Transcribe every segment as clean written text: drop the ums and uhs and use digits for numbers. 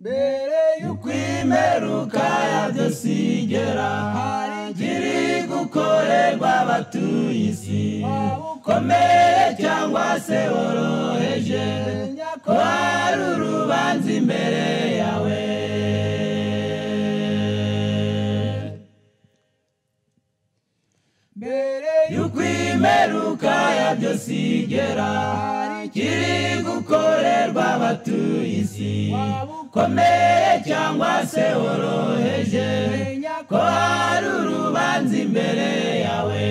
mbere y'ukwimeruka yabyo sigera kiri gukorerwa abatuye isi ukomeye cyangwa se woroheje ko hari urubanza imbere yawe mbere y'ukwimeruka yabyo sigera kiri gukorerwa abatuye isi ukomeye cyangwa se woroheje ko hari urubanza imbere yawe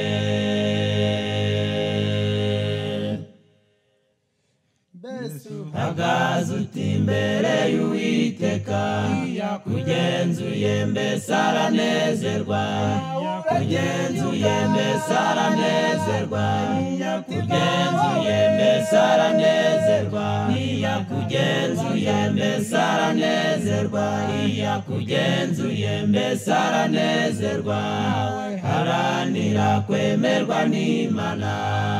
hagaze uti imbere y'Uwiteka kugenzuye mbese aranezerwa kugenzuye mbese aranezerwa kugenzuye mbese aranezerwa kugenzuye mbese aranezerwa kugenzuye mbese aranezerwa haranira kwemerwa n'Imana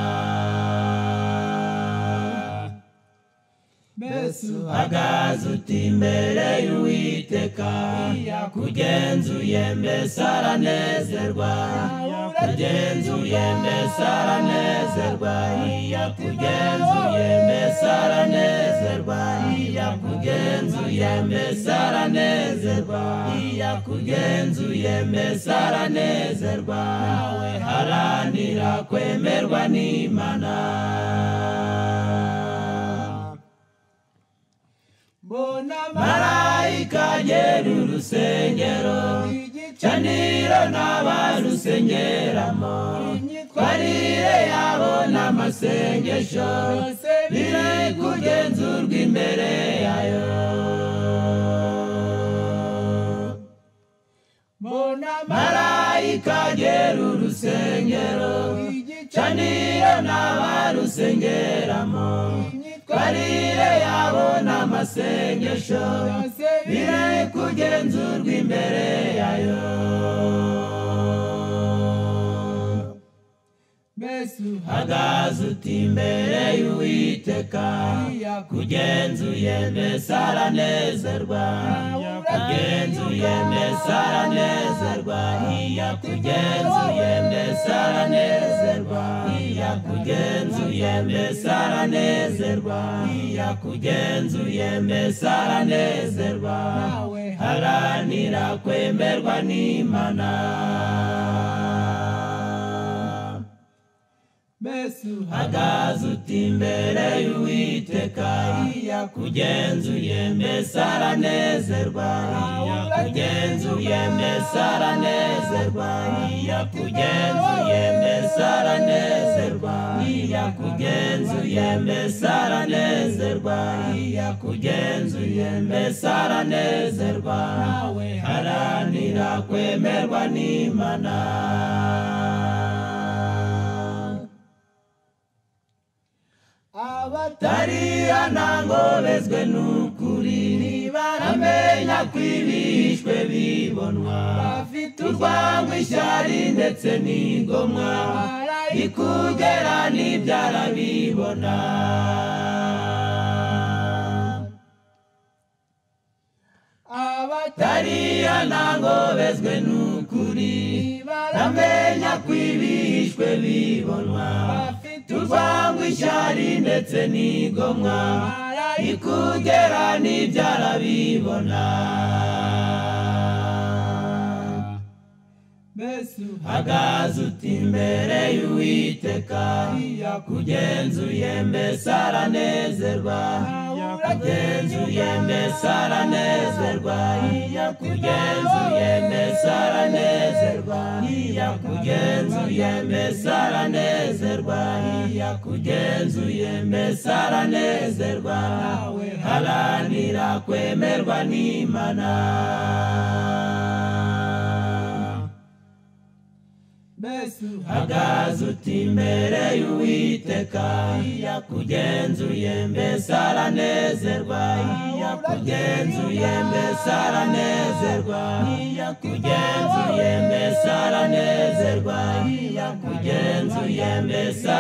hagaze uti imbere y'Uwiteka kugenzuye mbese aranezerwa kugenzuye mbese aranezerwa kugenzuye mbese aranezerwa kugenzuye mbese aranezerwa kugenzuye mbese aranezerwa haranira kwemerwa n'Imana marayika agera urusengero igicaniro n'abarusengeramo twarire yabona amasengesho biri kugenzurwa imbere yayo marayika agera urusengero igicaniro n'abarusengeramo twarire yabona amasengesho biri kugenzurwa imbere yayo hagaze uti imbere y'Uwiteka kugenzuye mbese aranezerwa kugenzuye mbese aranezerwa kugenzuye mbese aranezerwa kugenzuye mbese aranezerwa kugenzuye mbese aranezerwa haranira kwemerwa n'Imana hagaze uti imbere y'Uwiteka kugenzuye mbese aranezerwa kugenzuye mbese aranezerwa kugenzuye mbese aranezerwa kugenzuye mbese aranezerwa kugenzuye mbese aranezerwa haranira kwemerwa n'Imana abatarihana ngo bezwe n'ukuri baramenya ko ibihishwe bibonwa bafite urwango ishyari ndetse n'ingomwa ikugera n'ibyarabibona abatarihana ngo bezwe n'ukuri baramenya ko ibihishwe bibonwa urwango ishyari ndetse n'ingomwa ikugera n'ibyarabibona hagaze uti imbere y'Uwiteka kugenzuye mbese aranezerwa kugenzuye mbese aranezerwa kugenzuye mbese aranezerwa kugenzuye mbese aranezerwa kugenzuye mbese aranezerwa haranira kwemerwa n'Imana hagaze uti imbere y'Uwiteka kugenzuye mbese aranezerwa kugenzuye mbese aranezerwa kugenzuye mbese aranezerwa kugenzuye mbese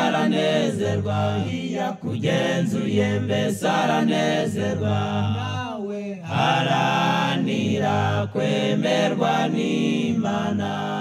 aranezerwa kugenzuye mbese aranezerwa haranira kwemerwa n'Imana.